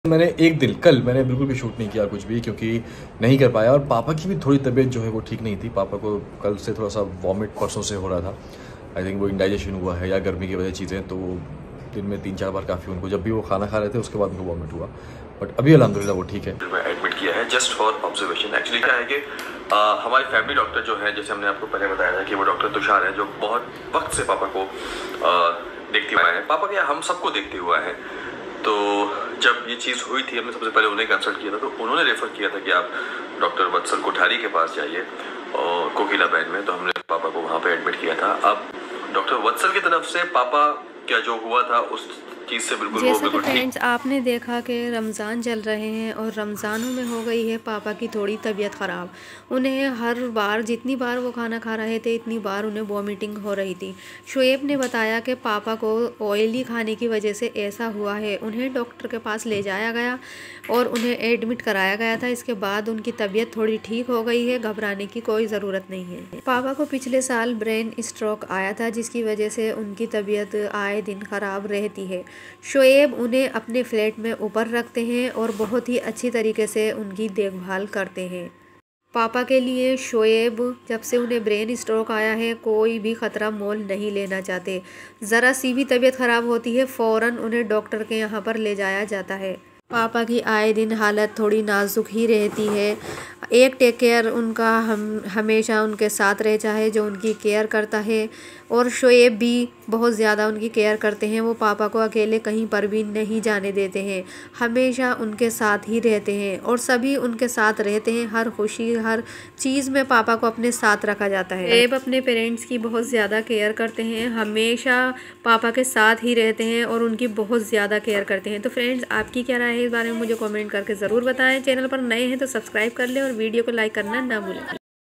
मैंने एक दिन कल मैंने बिल्कुल भी शूट नहीं किया कुछ भी, क्योंकि नहीं कर पाया। और पापा की भी थोड़ी तबीयत जो है वो ठीक नहीं थी। पापा को कल से थोड़ा सा वॉमिट परसों से हो रहा था। आई थिंक वो इंडाइजेशन हुआ है या गर्मी की वजह चीज़ें, तो दिन में 3-4 बार काफ़ी उनको, जब भी वो खाना खा रहे थे उसके बाद उनको वॉमिट हुआ। बट अभी अल्हम्दुलिल्लाह वो ठीक है। एडमिट किया है जस्ट फॉर ऑब्जर्वेशन। एक्चुअली क्या है कि हमारे फैमिली डॉक्टर जो है, जैसे हमने आपको पहले बताया था कि वो डॉक्टर तुषार है, जो बहुत वक्त से पापा को देखते हुए हैं। पापा क्या हम सबको देखते हुआ है। तो जब ये चीज़ हुई थी, हमने सबसे पहले उन्हें कंसल्ट किया था, तो उन्होंने रेफ़र किया था कि आप डॉक्टर वत्सल कोठारी के पास जाइए और कोकिला बैंड में। तो हमने पापा को वहाँ पे एडमिट किया था। अब डॉक्टर वत्सल की तरफ से पापा क्या जो हुआ था उस चीज़ से बिल्कुल जैसा कि फ्रेंड्स आपने देखा कि रमज़ान चल रहे हैं और रमज़ानों में हो गई है पापा की थोड़ी तबीयत ख़राब। उन्हें हर बार जितनी बार वो खाना खा रहे थे इतनी बार उन्हें वॉमिटिंग हो रही थी। शुएब ने बताया कि पापा को ऑयली खाने की वजह से ऐसा हुआ है। उन्हें डॉक्टर के पास ले जाया गया और उन्हें एडमिट कराया गया था। इसके बाद उनकी तबीयत थोड़ी ठीक हो गई है, घबराने की कोई ज़रूरत नहीं है। पापा को पिछले साल ब्रेन स्ट्रोक आया था, जिसकी वजह से उनकी तबीयत आए दिन ख़राब रहती है। शुएब उन्हें अपने फ्लैट में ऊपर रखते हैं और बहुत ही अच्छी तरीके से उनकी देखभाल करते हैं। पापा के लिए शुएब जब से उन्हें ब्रेन स्ट्रोक आया है कोई भी ख़तरा मोल नहीं लेना चाहते। ज़रा सी भी तबीयत ख़राब होती है फ़ौरन उन्हें डॉक्टर के यहाँ पर ले जाया जाता है। पापा की आए दिन हालत थोड़ी नाजुक ही रहती है। एक टेक केयर उनका हमेशा उनके साथ रह, चाहे जो उनकी केयर करता है। और शुएब भी बहुत ज़्यादा उनकी केयर करते हैं। वो पापा को अकेले कहीं पर भी नहीं जाने देते हैं, हमेशा उनके साथ ही रहते हैं और सभी उनके साथ रहते हैं। हर खुशी हर चीज़ में पापा को अपने साथ रखा जाता है। शुएब अपने पेरेंट्स की बहुत ज़्यादा केयर करते हैं, हमेशा पापा के साथ ही रहते हैं और उनकी बहुत ज़्यादा केयर करते हैं। तो फ्रेंड्स आपकी क्या राय है इस बारे में मुझे कमेंट करके ज़रूर बताएं। चैनल पर नए हैं तो सब्सक्राइब कर लें और वीडियो को लाइक करना ना भूलें।